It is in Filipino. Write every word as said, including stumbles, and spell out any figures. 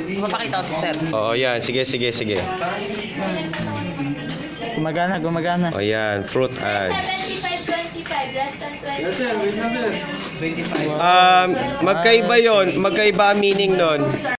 Mapakita ko to, sir. Oo, yan. Sige, sige, sige. Gumagana, gumagana. O yan, fruit ads. seventy-five twenty-five, less than twenty. Yes, sir. Wait lang, sir. twenty-five. Um, magkaiba yon, magkaiba ang meaning nun.